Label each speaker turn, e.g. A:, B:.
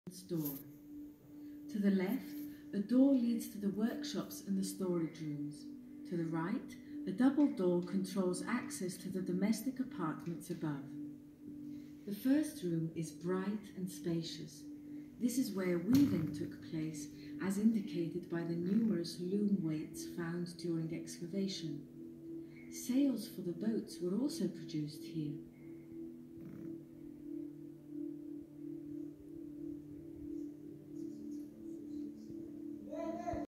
A: door. To the left, a door leads to the workshops and the storage rooms. To the right, a double door controls access to the domestic apartments above. The first room is bright and spacious. This is where weaving took place, as indicated by the numerous loom weights found during excavation. Sails for the boats were also produced here.